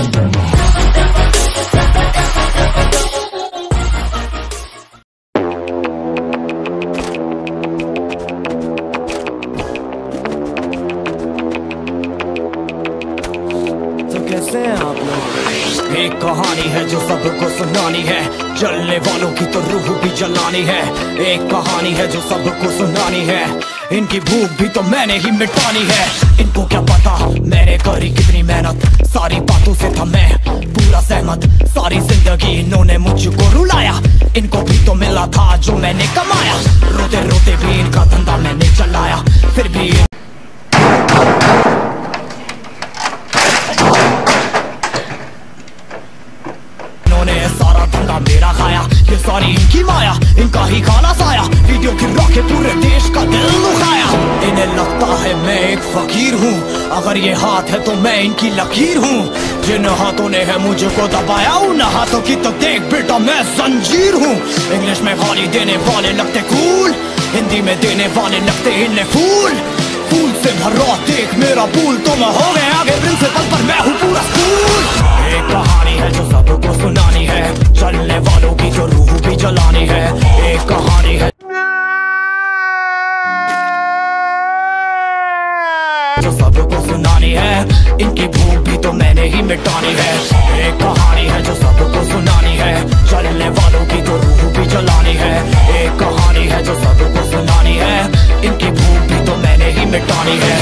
कैसे हैं आप लोग? एक कहानी है जो सबको सुनानी है, जलने वालों की तो रूह भी जलानी है। एक कहानी है जो सबको सुनानी है, इनकी भूख भी तो मैंने ही मिटानी है। इनको क्या पता मैंने करी कितनी मेहनत, सारी बातों से था मैं पूरा सहमत। सारी जिंदगी इन्होंने मुझको रुलाया, इनको भी तो मिला था जो मैंने कमाया। रोते रोते भी इनका धंधा मैंने चलाया, फिर भी सारा धंधा मेरा खाया। ये सारी इनकी माया, इनका ही खाना साया। वीडियो गिरा के पूरे देश का दिल दुखाया। इन्हें लगता है मैं एक फकीर हूँ, अगर ये हाथ है तो मैं इनकी लकीर हूँ। जिन हाथों ने है मुझको दबाया, उन हाथों की तो देख बेटा मैं जंजीर हूँ। इंग्लिश में गाली देने वाले लगते कूल, हिंदी में देने वाले लगते इन्हें फूल। फूल से भरा देख मेरा पूल, तो मैं हो गया आगे प्रिंसिपल पर मैं हूँ पूरा स्कूल। एक कहानी है जो सबको सुनानी है, चलने वालों की जो रूह भी जलानी है। एक कहानी है जो सबको सुनानी है, इनकी भूख भी तो मैंने ही मिटानी है। एक कहानी है जो सबको सुनानी है, चलने वालों की तो रूह भी जलानी है। एक कहानी है जो सबको सुनानी है, इनकी भूख भी तो मैंने ही मिटानी है।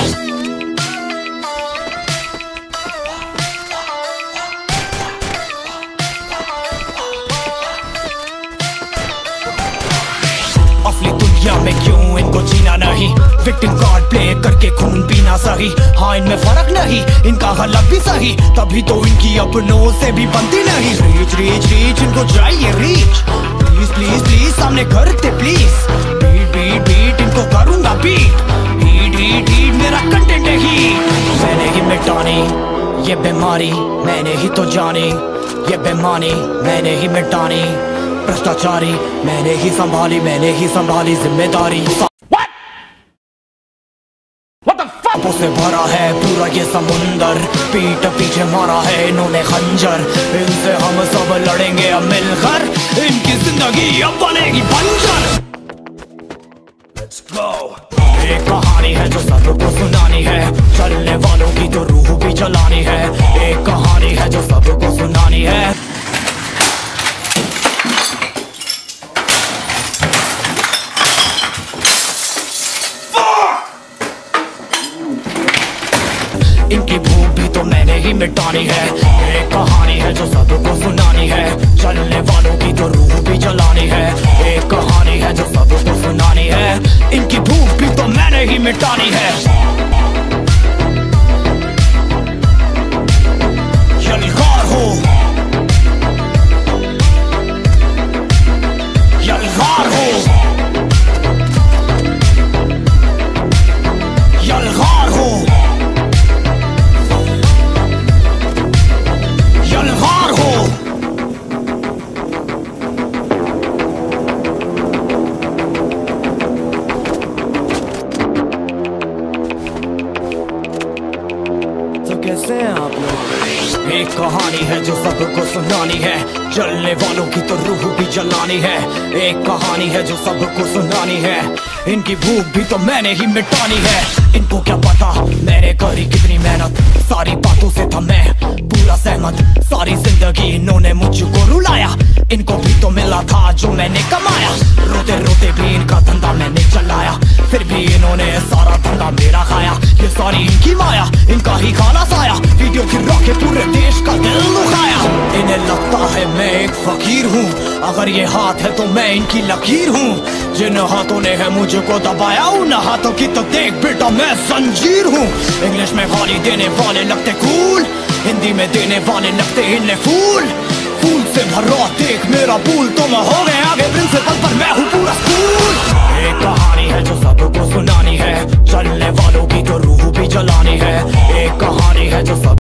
असली दुनिया में क्यों इनको जीना नहीं, विक्टिम कार्ड प्ले करके खून पीना सही। हाँ इनमें फर्क नहीं, इनका गलत भी सही, तभी तो इनकी अपनों से भी बनती नहीं। रीच रीच रीच इनको चाहिए रीच, प्लीज प्लीज प्लीज सामने करते प्लीज। बीट बीट बीट इनको करूंगा बीट, हीट हीट हीट मेरा कंटेंट है हीट। मैंने ही मिटानी ये बीमारी, मैंने ही तो जानी ये बेमानी, मैंने ही मिटानी भ्रष्टाचारी, मैंने ही संभाली जिम्मेदारी। पापों से भरा है पूरा ये समुंदर, पीठ पीछे मारा है इन्होंने खंजर। इनसे हम सब लड़ेंगे अब मिलकर, इनकी जिंदगी अब बनेगी बंजर। Let's go। एक कहानी है जो सबको सुनानी है, चलने वालों की तो रूह भी जलानी है। एक कहानी है जो सबको सुनानी है। इनकी भूख भी तो मैंने ही मिटानी है। एक कहानी है जो सबको सुनानी है, चलने वालों की तो रूह भी जलानी है। एक कहानी है जो सबको सुनानी है, इनकी भूख भी तो मैंने ही मिटानी है। यलगार हो, यलगार हो, यलगार हो, यलगार हो। तो कैसे हैं आप लोग? एक कहानी है जो सबको सुनानी है, चलने वालों की तो रूह भी जलानी है। एक कहानी है जो सबको सुनानी है, इनकी भूख भी तो मैंने ही मिटानी है। इनको क्या पता मैंने करी कितनी मेहनत, सारी बातों से था मैं पूरा सहमत। सारी जिंदगी इन्होंने मुझको रुलाया, इनको भी तो मिला था जो मैंने कमाया। रोते रोते भी इनका धंधा मैंने चलाया, फिर भी इन्होंने सारा धंधा मेरा खाया। ये सारी इनकी माया, इनका ही खाना साया। वीडियो गिरा के पूरे देश का दिल दुखाया। इन्हें लगता है मैं एक फकीर हूँ, अगर ये हाथ है तो मैं इनकी लकीर हूँ। जिन हाथों ने है मुझको दबाया, उन हाथों की तो देख बेटा मैं जंजीर हूँ। इंग्लिश में गाली देने वाले लगते कूल, हिंदी में देने वाले लगते इन्हें फूल। फूल से भरा देख मेरा पूल, तो मैं हो गया आगे प्रिंसिपल पर मैं हूँ पूरा स्कूल। एक कहानी है जो सबको सुनानी है, चलने वालों की तो रूह भी जलानी है। एक कहानी है जो सब